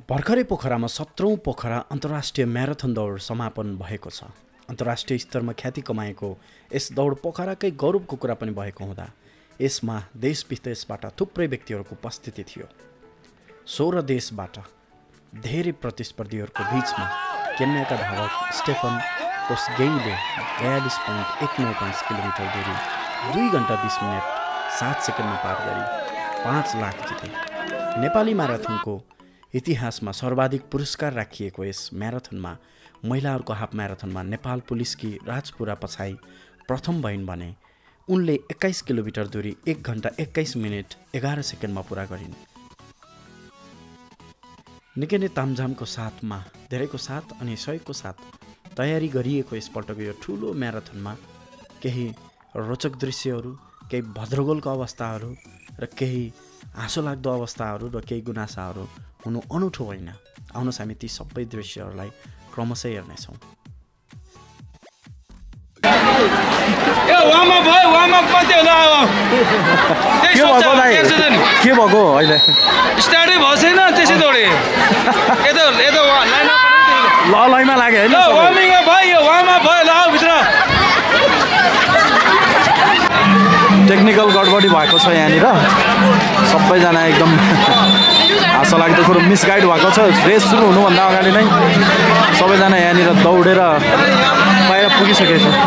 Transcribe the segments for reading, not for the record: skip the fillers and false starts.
भर्खरै पोखरामा 17औं पोखरा अन्तर्राष्ट्रिय म्याराथन दौड समापन भएको छ। अन्तर्राष्ट्रिय स्तरमा ख्याति कमाएको यस दौड पोखराकै गौरवको कुरा पनि भएको हुँदा यसमा देश विदेशबाट थुप्रै व्यक्तिहरूको उपस्थिति थियो। 16 देशबाट धेरै प्रतिस्पर्धीहरूको बीचमा केन्याका धावक स्टेफन कोसगेईले 42.19 किलोमिटर दूरी 2 घण्टा 20 मिनेट 7 सेकेन्डमा पार गरी 5 लाख जिते। नेपाली म्याराथनको इतिहासमा सर्वाधिक पुरस्कार राखिएको यस म्याराथनमा महिलाहरूको हाफ म्याराथनमा नेपाल पुलिसकी राजपुरा पछाइ प्रथम भइन् भने उनले 21 किलोमिटर दूरी 1 घण्टा 21 मिनेट 11 सेकेन्डमा पुरा गरिन्। निकै नै तामझामको साथमा धेरैको साथ अनि सहयोगको साथ तयारी गरिएको यसपल्टको यो ठुलो म्याराथनमा केही रोचक दृश्यहरू, केही भद्रगोलको अवस्थाहरू र केही हाँसो लाग्दो अवस्थाहरू र केही गुनासाहरू हुनु अनौठो होइन। आउनुहोस् हामी ती सबै दृश्यहरूलाई क्रमशः हेर्नेछौँ। के भएको अहिले स्टार्टै भएको छैन, त्यसै दौडे लयमा लाग्यो होइन टेक्निकल गडबडी भएको छ यहाँनिर। सबैजना एकदम आशा लाग्दो कुरो मिसगाइड भएको छ। रेस सुरु हुनुभन्दा अगाडि नै सबैजना यहाँनिर दौडेर बाहिर पुगिसकेको छ।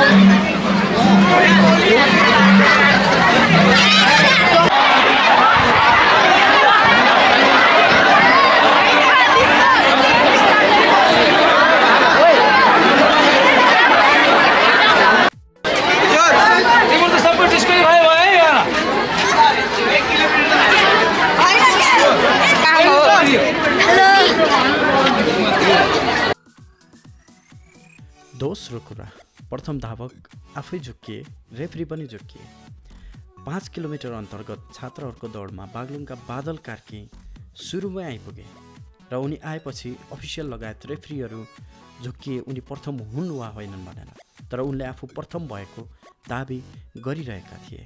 दोस्रो कुरा, प्रथम धावक आफै झुक्किए, रेफ्री पनि झुक्किए। 5 किलोमिटर अन्तर्गत छात्रहरूको दौडमा बागलुङका बादल कार्की सुरुमै आइपुगे र उनी आएपछि अफिसियल लगायत रेफ्रीहरू झुक्किए उनी प्रथम हुन् वा होइनन् भनेर। तर उनले आफू प्रथम भएको दाबी गरिरहेका थिए।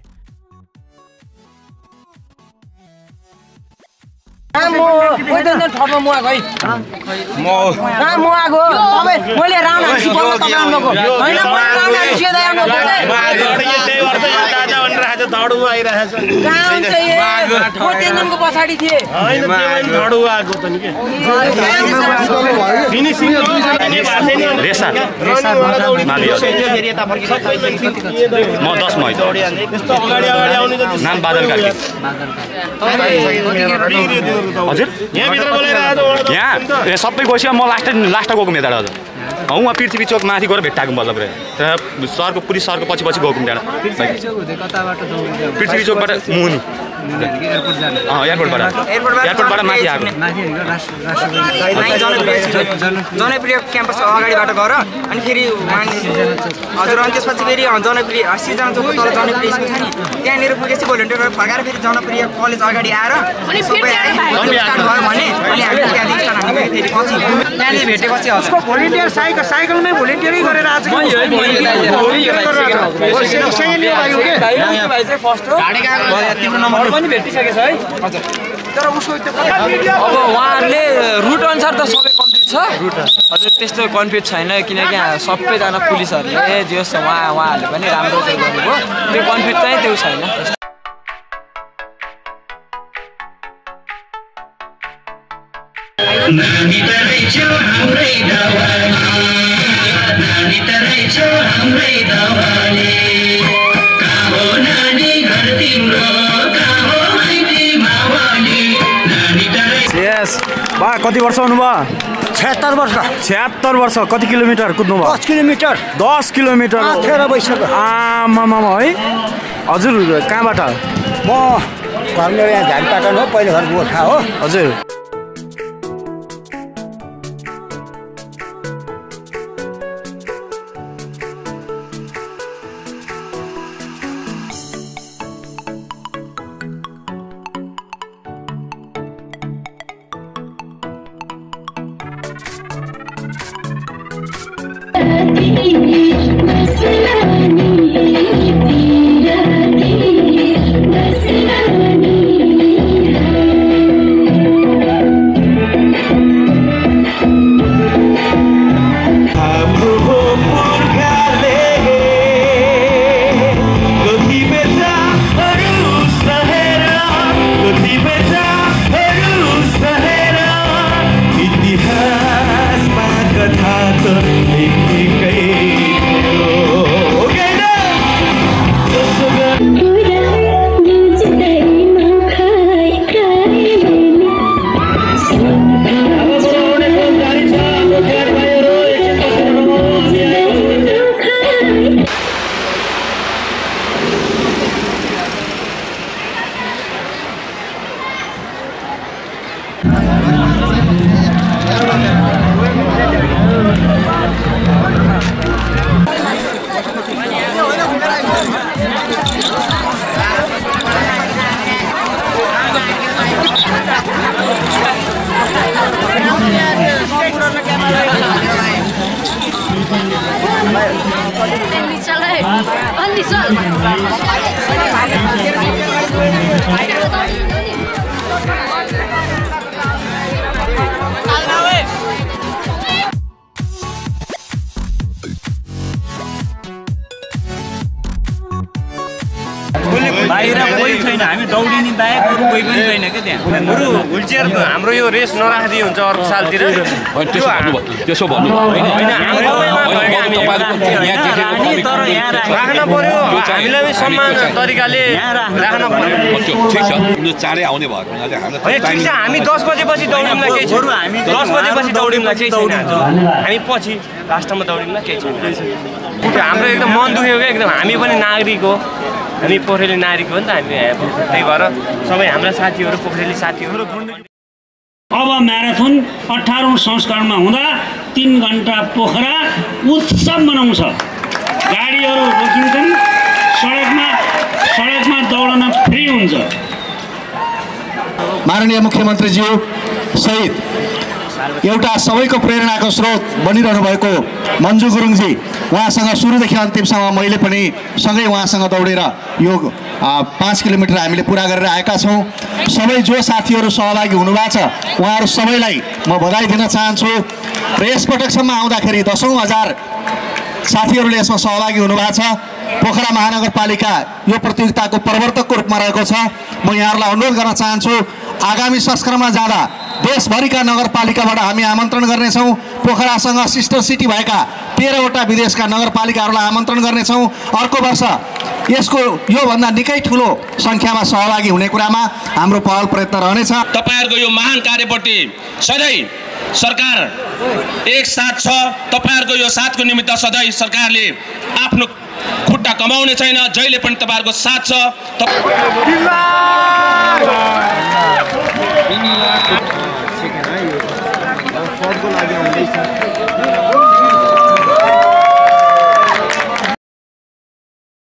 पछाडि थिए यहाँ सबै गएपछि म लास्ट गएको मेदाड हजुर उहाँ पृथ्वी चोक माथि गएर भेट्टाएको मतलब सरको पुलिस सरको पछि पछि गएको त्यहाँ पृथ्वी चोकबाट मुनि एयरपोर्टबाट माथि आएको जनप्रिय क्याम्पसको अगाडिबाट गएर अनि फेरि हजुर अनि त्यसपछि फेरि जनप्रिय सिर्जना चोकको तल जनप्रिय स्कुल छ नि त्यहाँनिर पुगेपछि भोलिन्टियर गरेर फर्काएर फेरि जनप्रिय कलेज अगाडि आएर सबै आयो भने अनि हामी त्यहाँदेखि हामी फेरि पछि त्यहाँनिर भेटेपछि उसको भोलिन्टियर साइकलमै भोलिन्टियरै गरेर आज तिम्रो नम्बर पनि भेटिसकेछ है हजुर। तर उसको अब उहाँहरूले रुट अनुसार त सबै कम्प्लिट छ हजुर, त्यस्तो कन्फ्युज छैन किनकि सबैजना पुलिसहरूले जे होस् उहाँहरूले पनि राम्रो चाहिँ गर्नुभयो, त्यो कन्फ्युज चाहिँ त्यो छैन। बा कति वर्ष हुनुभयो? 76 वर्ष। 76 वर्ष। कति किलोमिटर कुद्नुभयो? 10 किलोमिटर। 10 किलोमिटर 13 वैशाख। आमामा है हजुर। कहाँबाट? म घरमा यहाँ झारपाटन हो, पहिलो घर गोर्खा हो हजुर। बाहिर कोही छैन, हामी दौडिने बाहेक अरू कोही पनि छैन क्या त्यहाँ। बरु व्हिलचेयर हाम्रो यो रेस नराखिदिए हुन्छ अर्को सालतिर। त्यसो भन्नु होइन, राख्न पर्यो, हामीलाई पनि सम्मान तरिकाले राख्न पर्यो। ठिक छ, चाँडै आउने भएको हुनाले होइन ठिक छ, हामी 10 बजेपछि दौडिँदा केही छैन, 10 बजेपछि दौडिँदा केही छैन, हामी पछि लास्टमा दौडिँदा केही छैन। हाम्रो एकदम मन दुख्यो क्या, एकदम हामी पनि नागरिक हो, हामी पोखरेली नागरिक हो नि त हामी, त्यही भएर सबै हाम्रा साथीहरू पोखरेली साथीहरू। अब म्याराथन 18औं संस्करणमा हुँदा 3 घण्टा पोखरा उत्सव मनाउँछ। गाडीहरू रोकिन्छन्, सडकमा दौडन फ्री हुन्छ। माननीय मुख्यमन्त्रीज्यू सहित एउटा सबैको प्रेरणाको स्रोत बनिरहनु भएको मन्जु गुरुङजी, उहाँसँग सुरुदेखि अन्तिमसम्म मैले पनि सँगै उहाँसँग दौडेर यो 5 किलोमिटर हामीले पुरा गरेर आएका छौँ। सबै जो साथीहरू सहभागी हुनुभएको छ उहाँहरू सबैलाई म बधाई दिन चाहन्छु र यसपटकसम्म आउँदाखेरि 10औं हजार साथीहरूले यसमा सहभागी हुनुभएको छ। पोखरा महानगरपालिका यो प्रतियोगिताको प्रवर्तकको रूपमा रहेको छ। म यहाँहरूलाई अनुरोध गर्न चाहन्छु, आगामी संस्करणमा जाँदा देशभरिका नगरपालिकाबाट हामी आमन्त्रण गर्नेछौँ। पोखरासँग सिस्टर सिटी भएका 13वटा विदेशका नगरपालिकाहरूलाई आमन्त्रण गर्नेछौँ। अर्को वर्ष यसको योभन्दा निकै ठुलो सङ्ख्यामा सहभागी हुने कुरामा हाम्रो पहल प्रयत्न रहनेछ। तपाईहरुको यो महान कार्यप्रति सधैँ सरकार एक साथ छ। तपाईहरुको यो साथको निमित्त सधैँ सरकारले आफ्नो खुट्टा कमाउने छैन, जहिले पनि तपाईहरुको साथ छ। पदको लागि आउँदैछ।